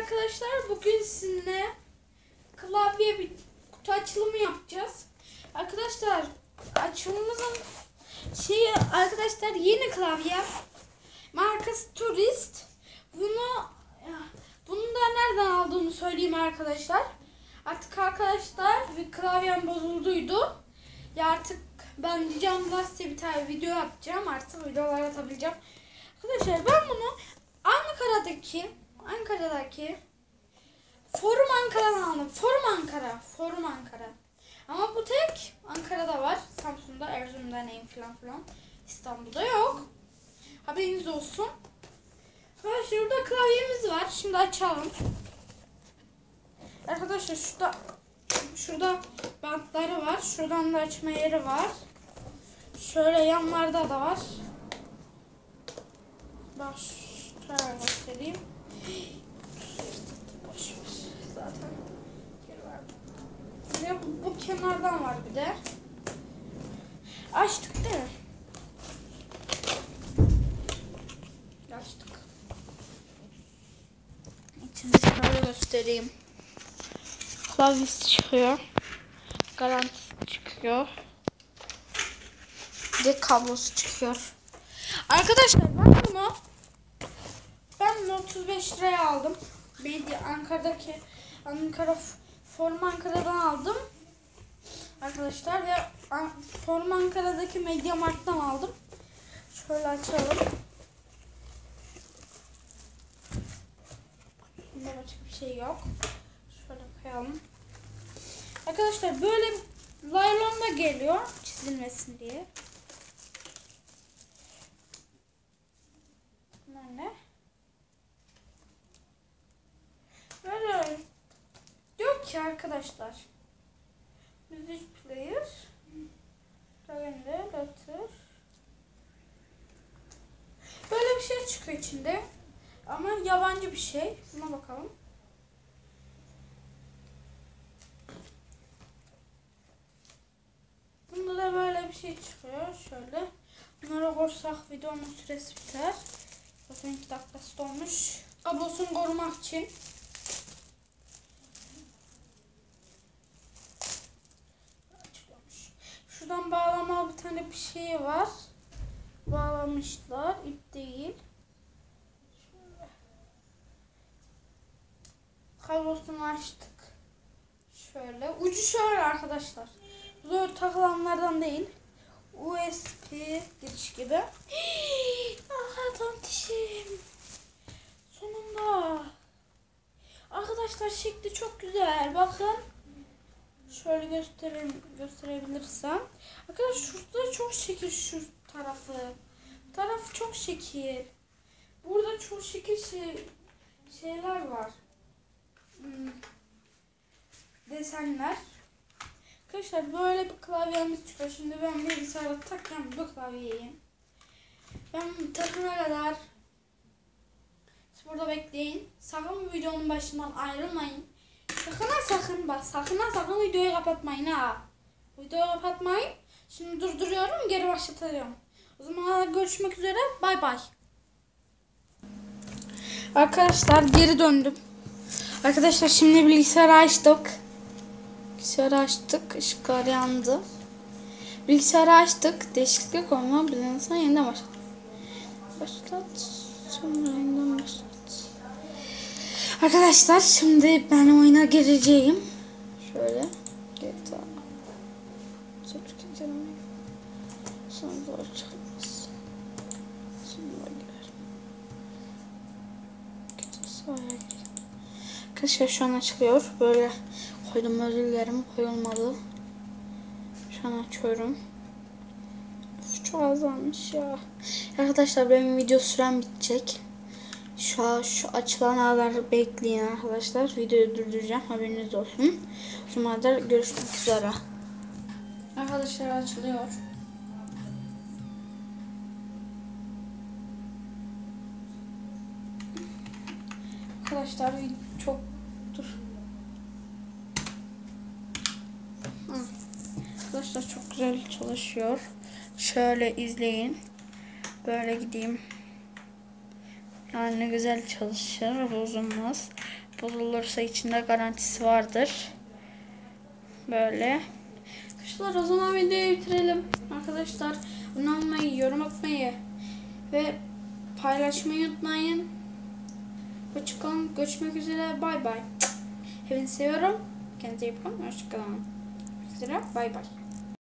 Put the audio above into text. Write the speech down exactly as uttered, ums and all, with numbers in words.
arkadaşlar, bugün sizinle klavye bir kutu açılımı yapacağız. Arkadaşlar açılımımızın şeyi arkadaşlar yeni klavye. Markası Turist. Bunu bunu da nereden aldığımı söyleyeyim arkadaşlar. Artık arkadaşlar bir klavyem bozulduydu. Ya artık ben diyeceğim size bir tane video yapacağım. Artık videolar atabileceğim. Arkadaşlar ben bunu Ankara'daki Ankara'daki Forum Ankara'dan aldım. Forum Ankara. Forum Ankara. Ama bu tek Ankara'da var. Samsun'da, Erzurum'da neyim falan filan. İstanbul'da yok. Haberiniz olsun. Arkadaşlar şurada klavyemiz var. Şimdi açalım. Arkadaşlar şurada şurada bantları var. Şuradan da açma yeri var. Şöyle yanlarda da var. Bak şöyle göstereyim. Zaten bir de bu, bu kenardan var bir de. Açtık değil mi? Açtık. İçinde şöyle göstereyim. Klavyesi çıkıyor. Garantisi çıkıyor. Bir de kablosu çıkıyor. Arkadaşlar ben bunu ben bunu otuz beş liraya aldım. Medya Ankara'daki Ankara Forum Ankara'dan aldım. Arkadaşlar ve Forum Ankara'daki MediaMarkt'tan aldım. Şöyle açalım. Bunda başka bir şey yok. Şöyle koyalım. Arkadaşlar böyle laylonda geliyor çizilmesin diye. Bunlar ne? Böyle yok ki arkadaşlar. Müzik player. Render. Böyle bir şey çıkıyor içinde. Ama yabancı bir şey. Buna bakalım. Bunda da böyle bir şey çıkıyor. Şöyle. Bunlara korsak videonun süresi biter. Zaten iki dakikası dolmuş. Kablosunu korumak için. Şuradan bağlamalı bir tane bir şey var. Bağlamışlar. İp değil. Şöyle. Kablosunu açtık. Şöyle. Ucu şöyle arkadaşlar. Zor takılanlardan değil. U S B giriş gibi. Ah tontişim. Sonunda. Arkadaşlar şekli çok güzel. Bakın. Şöyle göstereyim, gösterebilirsem. Arkadaşlar şurada çok şekil şu tarafı. Bu tarafı çok şekil. Burada çok şekil şey, şeyler var. Hmm. Desenler. Arkadaşlar böyle bir klavyemiz çıkıyor. Şimdi ben bilgisayara takacağım bu klavyeyi. Ben takana kadar siz burada bekleyin. Sakın videonun başından ayrılmayın. Sakın ha sakın bak sakın ha sakın videoyu kapatmayın ha. Videoyu kapatmayın. Şimdi durduruyorum, geri başlatıyorum. O zaman görüşmek üzere. Bay bay. Arkadaşlar geri döndüm. Arkadaşlar şimdi bilgisayarı açtık. Bilgisayarı açtık. Işıklar yandı. Bilgisayarı açtık. Değişiklik olma bilinsen yeniden başlat. Başlat. Sonra yeniden başlat. Arkadaşlar şimdi ben oyuna gireceğim. Şöyle. G T A. Sonra zor çıkmaz. Sonra girer. Arkadaşlar şu an açılıyor. Böyle koydum, özür dilerim. Koyulmadı. Şu an açıyorum. Çok azalmış ya. Arkadaşlar benim video sürem bitecek. Şu, şu açılan ağları bekleyin arkadaşlar. Videoyu durduracağım. Haberiniz olsun. Şu madde görüşmek üzere. Arkadaşlar açılıyor. Arkadaşlar çok dur. Hı. Arkadaşlar çok güzel çalışıyor. Şöyle izleyin. Böyle gideyim. Yani güzel çalışır, bozulmaz. Bozulursa içinde garantisi vardır. Böyle. Arkadaşlar o zaman videoyu bitirelim. Arkadaşlar abone olmayı, yorum atmayı ve paylaşmayı unutmayın. Hoşçakalın. Görüşmek üzere. Bay bay. Hepinizi seviyorum. Kendinize iyi bakın. Hoşçakalın. Görüşmek üzere. Bay bay.